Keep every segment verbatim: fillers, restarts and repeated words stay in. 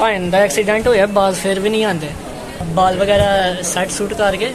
भाइन का एक्सीडेंट होया, बाल फिर भी नहीं आते, बाल वगैरह सैट सूट करके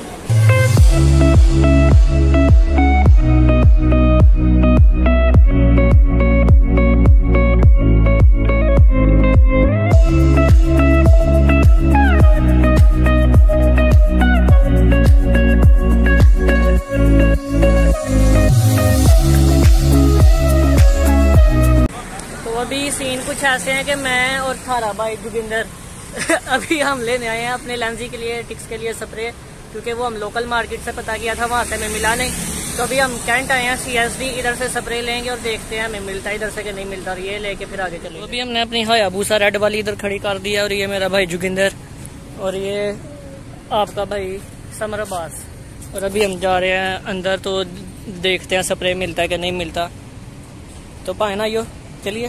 अभी सीन कुछ ऐसे हैं कि मैं और थारा भाई जोगिंदर अभी हम लेने आए हैं अपने लेंजी के लिए, टिक्स के लिए स्प्रे, क्योंकि वो हम लोकल मार्केट से पता किया था, वहाँ से हमें मिला नहीं। तो अभी हम कैंट आए हैं सी एस डी, इधर से स्प्रे लेंगे और देखते हैं हमें मिलता है इधर से कि नहीं मिलता, और ये लेके फिर आगे चलेंगे। अभी हमने अपनी हायाबूसा रेड वाली इधर खड़ी कर दी है, और ये मेरा भाई जोगिंदर और ये आपका भाई समर अब्बास, और अभी हम जा रहे हैं अंदर, तो देखते हैं स्प्रे मिलता है कि नहीं मिलता। तो भाई ना यो चलिए,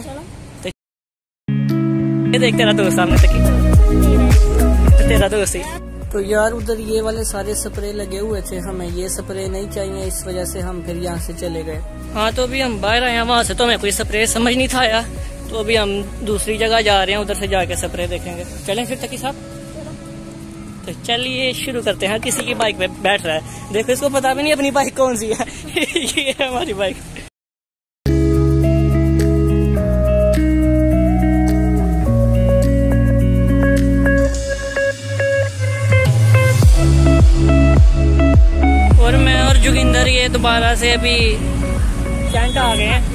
ये देख तेरा दोस्त सामने तक तो तेरा दोस्त ही। तो यार उधर ये वाले सारे स्प्रे लगे हुए थे, हमें ये स्प्रे नहीं चाहिए, इस वजह से हम फिर यहाँ से चले गए। हाँ तो अभी हम बाहर आए हैं, वहाँ से तो हमें कोई स्प्रे समझ नहीं था आया, तो अभी हम दूसरी जगह जा रहे हैं, उधर से जाके स्प्रे देखेंगे। चलें फिर तकी साहब, तो चलिए शुरू करते हैं। किसी की बाइक पे बैठ रहा है, देखो इसको पता भी नहीं अपनी बाइक कौन सी है ये है हमारी बाइक। और मैं और जोगिंदर ये दोबारा से अभी कैंट आ गए हैं,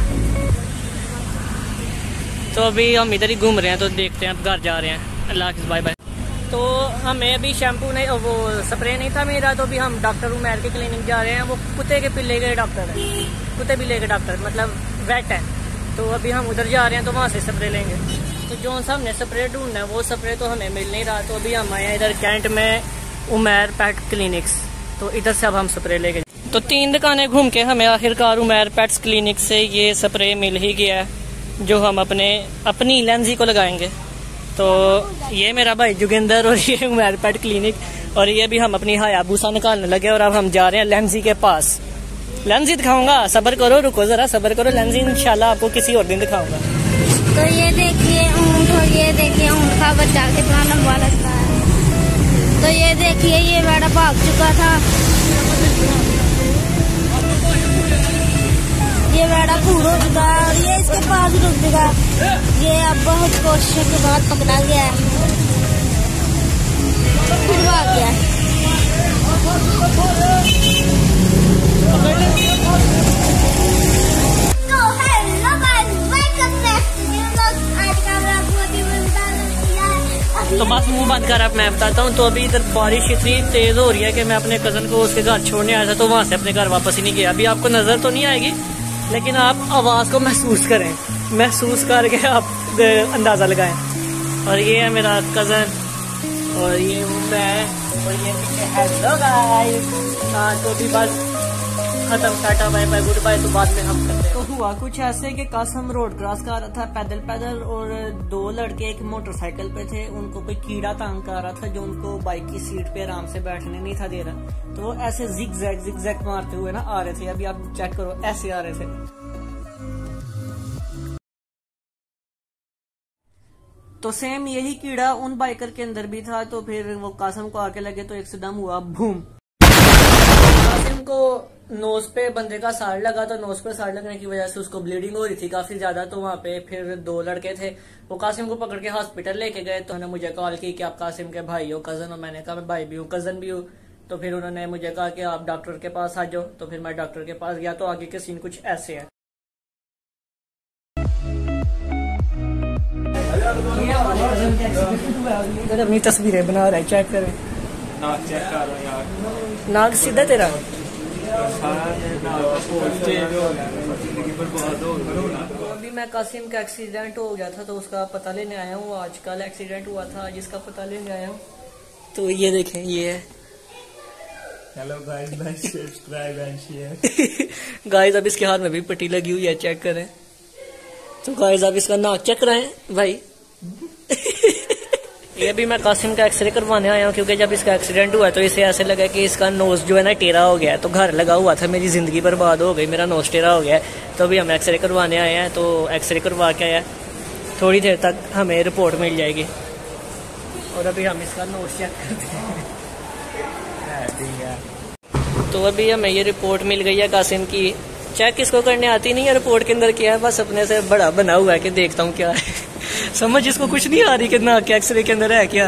तो अभी हम इधर ही घूम रहे हैं, तो देखते हैं अब घर जा रहे हैं। अल्लाह हाफ़िज़, बाय बाय। तो हमें अभी शैम्पू नहीं, वो स्प्रे नहीं था मेरा, तो अभी हम डॉक्टर उमैर के क्लिनिक जा रहे हैं। वो कुत्ते के पिल्ले के डॉक्टर है, कुत्ते पिल्ले के डॉक्टर मतलब वेट है, तो अभी हम उधर जा रहे हैं, तो वहाँ से स्प्रे लेंगे। तो जो सा हमने स्प्रे ढूंढना है वो स्प्रे तो हमें मिल नहीं रहा, तो अभी हम आए हैं इधर कैंट में उमैर पेट क्लिनिक्स, तो इधर से अब हम स्प्रे लेंगे। तो तीन दुकानें घूम के हमें आखिरकार उमैर पेट्स क्लिनिक से ये स्प्रे मिल ही गया है, जो हम अपने अपनी लेंजी को लगाएंगे। तो ये मेरा भाई जोगिंदर और ये उमैर पेट क्लिनिक, और ये भी हम अपनी हायाबूसा निकालने लगे, और अब हम जा रहे हैं लेंजी के पास। लेंजी दिखाऊंगा, सब्र करो, रुको जरा सब्र करो, लेंजी इंशाल्लाह आपको किसी और दिन दिखाऊंगा। तो ये देखिए ऊँट, और ये देखिए ऊँट का बच्चा कितना लंबा लगता है। तो ये देखिए ये बेड़ा भाग चुका था, ये बेड़ा पूरा हो चुका है, और ये इसके पास रुक चुका है। ये अब बहुत कोशिश के बाद पकड़ा गया है, फिर भाग गया है। तो बस मुंह बंद कर, अब मैं बताता हूँ। तो अभी इधर बारिश इतनी तेज हो रही है कि मैं अपने कजन को उसके घर छोड़ने आया था, तो वहाँ से अपने घर वापस ही नहीं गया। अभी आपको नजर तो नहीं आएगी, लेकिन आप आवाज को महसूस करें, महसूस करके आप अंदाजा लगाएं। और ये है मेरा कजन, और ये हूँ मैं, और ये हेलो गाइस। हाँ तो अभी बस खत्म, tata bye bye goodbye, तो बाद में हम करते हैं। तो हुआ कुछ ऐसे कि कासम रोड क्रॉस कर रहा था पैदल पैदल, और दो लड़के एक मोटरसाइकिल पे थे, उनको कोई कीड़ा तंग कर रहा था, जो उनको बाइक की सीट पे आराम से बैठने नहीं था दे रहा। तो वो ऐसे जिग जैग जिग जैग मारते हुए ना आ रहे थे, अभी आप चेक करो, ऐसे आ रहे थे। तो सेम यही कीड़ा उन बाइकर के अंदर भी था, तो फिर वो कासम को आके लगे, तो एकदम हुआ बूम। कासिम को नोज पे बंदे का साड़ लगा, तो नोज पे साड़ लगने की वजह से उसको ब्लीडिंग हो रही थी काफी ज्यादा। तो वहाँ पे फिर दो लड़के थे, वो कासिम को पकड़ के हॉस्पिटल लेके गए। तो उन्होंने मुझे कॉल की कि आप कासिम के भाई हो, कजन हो। मैंने कहा मैं भाई भी हूँ, कजन भी हूँ। तो फिर उन्होंने मुझे कहा कि आप डॉक्टर के पास आ जाओ, तो फिर मैं डॉक्टर के पास गया। तो आगे के सीन कुछ ऐसे है। अपनी तस्वीरें बना रहे, चेक करें, नाक चेक कर रहा यार, नाक सीधा तेरा। अभी मैं कासिम का एक्सीडेंट हो गया था, तो उसका पता लेने आया हूँ। आज कल एक्सीडेंट हुआ था, जिसका पता लेने आया हूँ। तो ये देखें, ये है। Hello guys, like subscribe and share. Guys अब इसके हाथ में भी पट्टी लगी हुई है, चेक करें। तो गाइस अब इसका नाक चेक कराएं भाई। ये भी मैं कासिम का एक्सरे करवाने आया हूँ, क्योंकि जब इसका एक्सीडेंट हुआ तो इसे ऐसे लगा कि इसका नोज जो है ना टेढ़ा हो गया है। तो घर लगा हुआ था, मेरी जिंदगी बर्बाद हो गई, मेरा नोज टेढ़ा हो गया है। तो अभी हम एक्सरे करवाने आए हैं, तो एक्सरे करवा के आया। थोड़ी देर तक हमें रिपोर्ट मिल जाएगी। और अभी हम इसका नोट चेक करते हैं। तो अभी हमें ये रिपोर्ट मिल गई है कासिम की। चेक इसको करने आती नहीं है रिपोर्ट के अंदर क्या है, बस अपने से बड़ा बना हुआ है कि देखता हूँ क्या है। समझ इसको कुछ नहीं आ रही कि ना क्या एक्सरे के अंदर है क्या।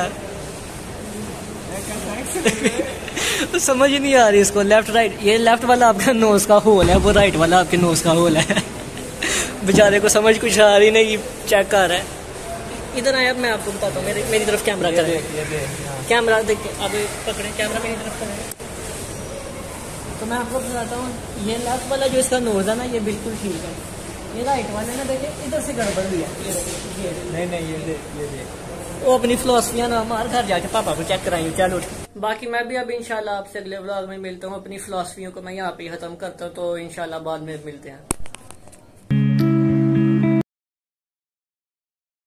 तो समझ ही नहीं आ रही इसको। लेफ्ट राइट, ये लेफ्ट वाला आपका नोज का होल है, वो राइट वाला आपके नोज का होल है। बेचारे को समझ कुछ आ रही नहीं, चेक कर रहा है। इधर आए, अब मैं आपको बताता हूँ, मेरी मेरी तरफ कैमरा करें, कैमरा देख के अब पकड़े, कैमरा मेरी तरफ करें। तो मैं आपको बताता हूँ, ये लेफ्ट वाला जो इसका नोज है ना, ये बिल्कुल ठीक है। ये राइट वाले ना देखे इधर से गड़बड़ भी है। ये नहीं नहीं ये देख ये देख वो अपनी फिलोसफियाँ ना हमारे घर जाके पापा को चेक कराएंगे। चलो बाकी मैं भी अब इंशाल्लाह आपसे अगले व्लॉग में मिलता हूँ। अपनी फिलोसफियों को मैं यहाँ पे खत्म करता हूँ, तो इंशाल्लाह बाद में मिलते हैं।